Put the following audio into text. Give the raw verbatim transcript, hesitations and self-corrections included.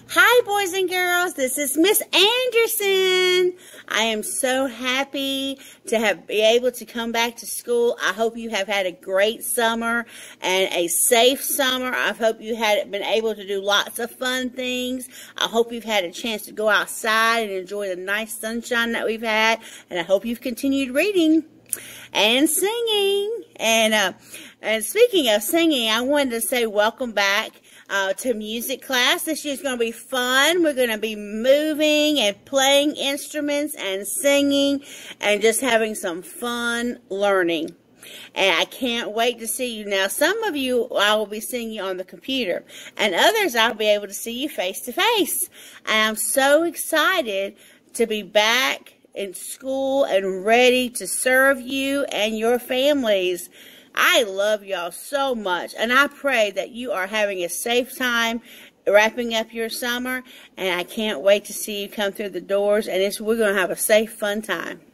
Hi, boys and girls. This is Miss Anderson. I am so happy to have be able to come back to school. I hope you have had a great summer and a safe summer. I hope you had been able to do lots of fun things. I hope you've had a chance to go outside and enjoy the nice sunshine that we've had. And I hope you've continued reading and singing. And uh, and speaking of singing, I wanted to say welcome back Uh, to music class. This year's going to be fun. We're going to be moving and playing instruments and singing and just having some fun learning. And I can't wait to see you. Now, some of you I will be seeing you on the computer, and others I'll be able to see you face to face. And I'm so excited to be back in school and ready to serve you and your families. I love y'all so much, and I pray that you are having a safe time wrapping up your summer, and I can't wait to see you come through the doors, and it's, we're going to have a safe, fun time.